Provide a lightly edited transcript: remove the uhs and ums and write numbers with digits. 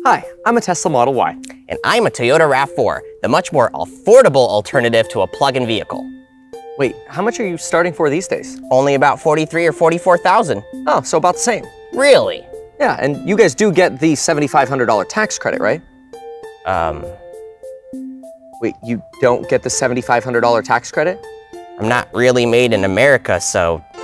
Hi, I'm a Tesla Model Y. And I'm a Toyota RAV4, the much more affordable alternative to a plug-in vehicle. Wait, how much are you starting for these days? Only about 43 or 44,000. Oh, so about the same. Really? Yeah, and you guys do get the $7,500 tax credit, right? Wait, you don't get the $7,500 tax credit? I'm not really made in America, so